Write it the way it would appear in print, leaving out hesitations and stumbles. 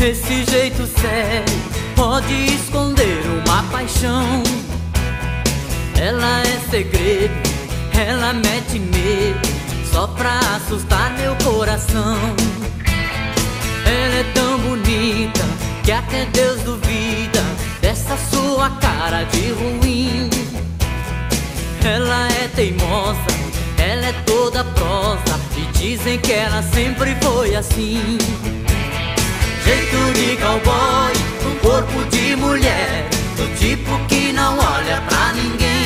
Esse jeito sério pode esconder uma paixão. Ela é segredo, ela mete medo, só pra assustar meu coração. Ela é tão bonita que até Deus duvida dessa sua cara de ruim. Ela é teimosa, ela é toda prosa, e dizem que ela sempre foi assim. Jeito de cowboy, um corpo de mulher, do tipo que não olha pra ninguém.